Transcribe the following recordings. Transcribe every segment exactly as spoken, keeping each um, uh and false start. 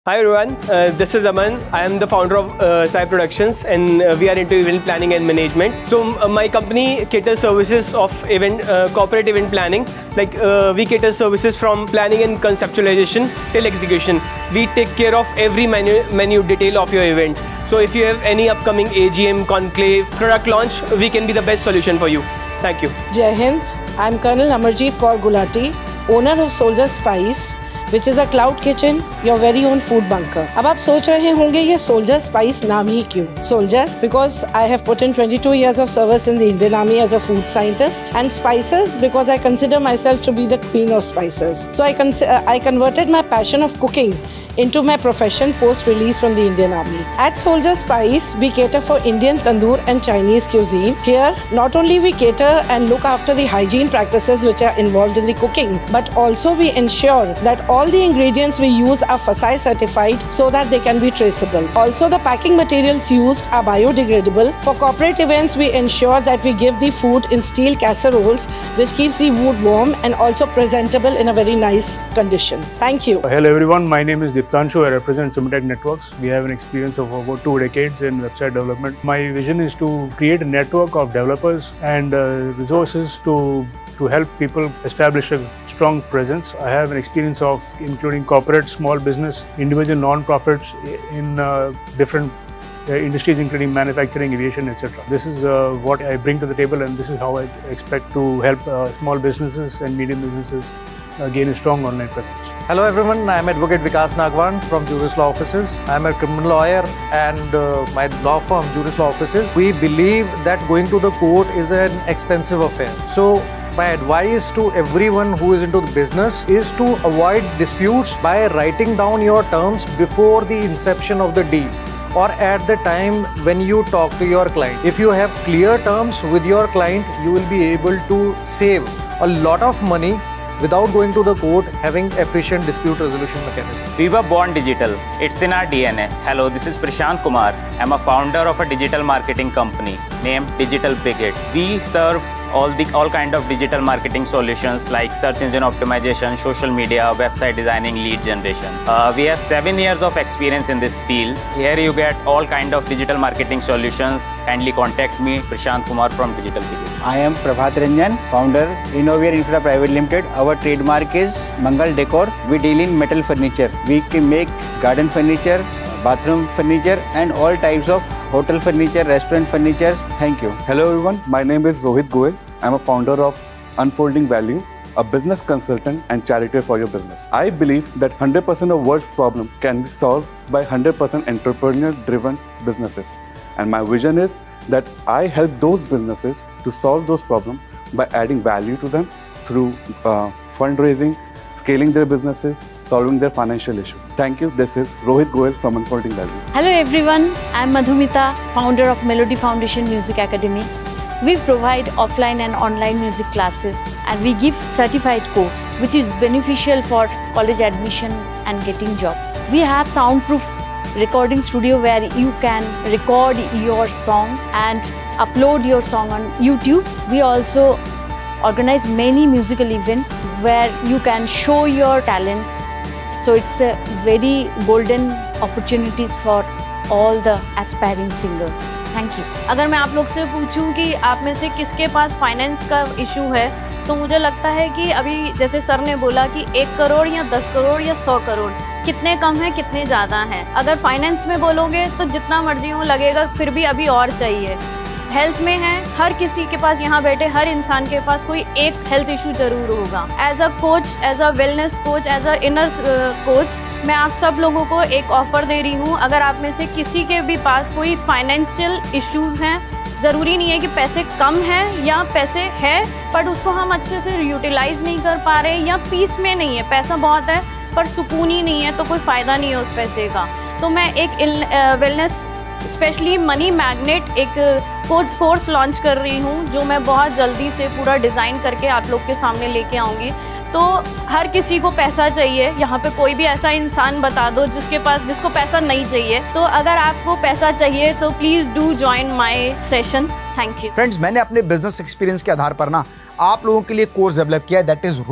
Hi everyone, uh, this is Aman. I am the founder of uh, Sai Productions, and uh, we are into event planning and management. So uh, my company caters services of event, uh, corporate event planning. Like uh, we cater services from planning and conceptualization till execution. We take care of every menu, menu detail of your event. So if you have any upcoming A G M, conclave, product launch, we can be the best solution for you. Thank you. Jai Hind. I am Colonel Amarjeet Kaur Gulati, owner of Soldier Spice, which is a cloud kitchen, your very own food bunker. अब आप सोच रहे होंगे ये Soldier Spice नाम ही क्यों? Soldier, because I have put in twenty-two years of service in the Indian Army as a food scientist, and spices because I consider myself to be the queen of spices. So I con uh, I converted my passion of cooking into my profession post-release from the Indian Army. At Soldier Spice, we cater for Indian tandoor and Chinese cuisine. Here, not only we cater and look after the hygiene practices which are involved in the cooking, but also we ensure that all the ingredients we use are F S S A I certified so that they can be traceable. Also, the packing materials used are biodegradable. For corporate events, we ensure that we give the food in steel casseroles, which keeps the food warm and also presentable in a very nice condition. Thank you. Hello everyone, my name is Diptanshu. I represent Sumitech Networks. We have an experience of over two decades in website development. My vision is to create a network of developers and uh, resources to to help people establish a strong presence. I have an experience of including corporate, small business, individual non-profits in uh, different uh, industries including manufacturing, aviation, et cetera. This is uh, what I bring to the table, and this is how I expect to help uh, small businesses and medium businesses uh, gain a strong online presence. Hello everyone, I am Advocate Vikas Nagwan from Juris Law Offices. I am a criminal lawyer, and uh, my law firm Juris Law Offices, we believe that going to the court is an expensive affair. So my advice to everyone who is into the business is to avoid disputes by writing down your terms before the inception of the deal or at the time when you talk to your client. If you have clear terms with your client, you will be able to save a lot of money without going to the court, having efficient dispute resolution mechanism. We were born digital. It's in our D N A. Hello, this is Prashant Kumar. I'm a founder of a digital marketing company named Digital Brigade. We serve all the all kind of digital marketing solutions like search engine optimization, social media, website designing, lead generation. Uh, we have seven years of experience in this field. Here you get all kind of digital marketing solutions. Kindly contact me, Prashant Kumar from Digital Brigade. I am Prabhat Ranjan, founder, Innovier Infra Private Limited. Our trademark is Mangal Decor. We deal in metal furniture. We can make garden furniture, bathroom furniture, and all types of hotel furniture, restaurant furniture. Thank you. Hello everyone, my name is Rohit Goel. I am a founder of Unfolding Value, a business consultant and charity for your business. I believe that one hundred percent of world's problem can be solved by one hundred percent entrepreneur-driven businesses. And my vision is that I help those businesses to solve those problems by adding value to them through uh, fundraising, scaling their businesses, solving their financial issues. Thank you. This is Rohit Goel from Unfolding Values. Hello everyone, I am Madhumita, founder of Melody Foundation Music Academy. We provide offline and online music classes, and we give certified course which is beneficial for college admission and getting jobs. We have soundproof recording studio where you can record your song and upload your song on YouTube. We also organize many musical events where you can show your talents. So it's a very golden opportunities for all the aspiring singers. Thank you. अगर मैं आप लोग से पूछूं कि आप में से किसके पास फाइनेंस का इशू है, तो मुझे लगता है कि अभी जैसे सर ने बोला कि एक करोड़ या दस करोड़ या सौ करोड़ कितने कम है, कितने ज़्यादा हैं. अगर फाइनेंस में बोलोगे तो जितना मर्जी हो लगेगा, फिर भी अभी और चाहिए. हेल्थ में है, हर किसी के पास, यहाँ बैठे हर इंसान के पास कोई एक हेल्थ इशू जरूर होगा. As a coach, as a wellness coach, as a inner coach, मैं आप सब लोगों को एक ऑफ़र दे रही हूँ. अगर आप में से किसी के भी पास कोई फाइनेंशियल इश्यूज़ हैं, ज़रूरी नहीं है कि पैसे कम हैं या पैसे है बट उसको हम अच्छे से यूटिलाइज़ नहीं कर पा रहे, या पीस में नहीं है, पैसा बहुत है पर सुकून ही नहीं है, तो कोई फ़ायदा नहीं है उस पैसे का. तो मैं एक वेलनेस स्पेशली मनी मैग्नेट एक कोच कोर्स लॉन्च कर रही हूँ, जो मैं बहुत जल्दी से पूरा डिज़ाइन करके आप लोग के सामने लेके आऊँगी. तो हर किसी को पैसा चाहिए, यहाँ पे कोई भी ऐसा इंसान बता दो जिसके पास जिसको पैसा नहीं चाहिए. तो अगर आपको पैसा चाहिए तो please do join my session. Thank you. Friends, मैंने अपने बिजनेस एक्सपीरियंस के आधार पर ना आप लोगों के लिए कोर्स डेवलप किया है, that is rope.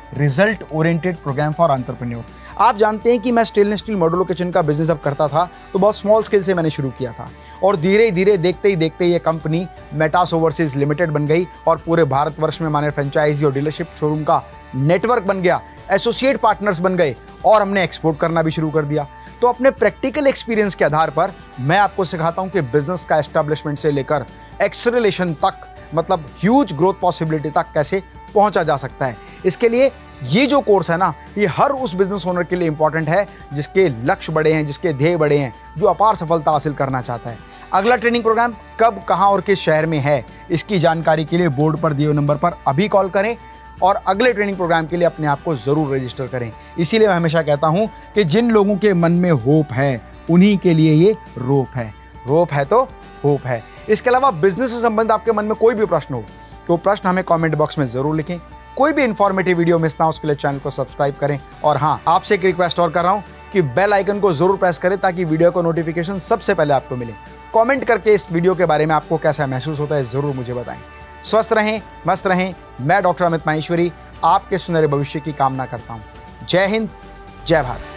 Result oriented programme for entrepreneur. आप जानते हैं कि मैं स्टेनलेस स्टील मॉड्यूलर किचन का बिजनेस अब करता था तो बहुत स्मॉल स्केल से मैंने शुरू किया था और धीरे धीरे देखते ही देखते ये कंपनी मेटास ओवरसीज लिमिटेड बन गई और पूरे भारतवर्ष में हमारे फ्रेंचाइजी और डीलरशिप शोरूम का नेटवर्क बन गया, एसोसिएट पार्टनर्स बन गए और हमने एक्सपोर्ट करना भी शुरू कर दिया। तो अपने प्रैक्टिकल एक्सपीरियंस के आधार पर मैं आपको सिखाता हूं कि बिजनेस का एस्टैब्लिशमेंट से लेकर एक्सेलरेशन तक, मतलब ह्यूज ग्रोथ पॉसिबिलिटी तक कैसे पहुंचा जा सकता है। इसके लिए ये जो कोर्स है ना, ये हर उस बिजनेस ओनर के लिए इंपॉर्टेंट है जिसके लक्ष्य बड़े हैं, जिसके ध्येय बड़े हैं, जो अपार सफलता हासिल करना चाहता है। अगला ट्रेनिंग प्रोग्राम कब, कहां और किस शहर में है, इसकी जानकारी के लिए बोर्ड पर दिए हुए नंबर पर अभी कॉल करें और अगले ट्रेनिंग प्रोग्राम के लिए अपने आप को जरूर रजिस्टर करें। इसीलिए मैं हमेशा कहता हूं कि जिन लोगों के मन में होप है उन्हीं के लिए ये रोप है। रोप है तो होप है। इसके अलावा बिजनेस से संबंधित आपके मन में कोई भी प्रश्न हो तो प्रश्न हमें कमेंट बॉक्स में जरूर लिखें। कोई भी इंफॉर्मेटिव वीडियो मिस ना हो उसके लिए चैनल को सब्सक्राइब करें और हाँ, आपसे एक रिक्वेस्ट और कर रहा हूं कि बेल आइकन को जरूर प्रेस करें ताकि वीडियो का नोटिफिकेशन सबसे पहले आपको मिले। कमेंट करके इस वीडियो के बारे में आपको कैसा महसूस होता है जरूर मुझे बताएं। स्वस्थ रहें, मस्त रहें। मैं डॉक्टर अमित माहेश्वरी आपके सुनहरे भविष्य की कामना करता हूं। जय हिंद, जय भारत।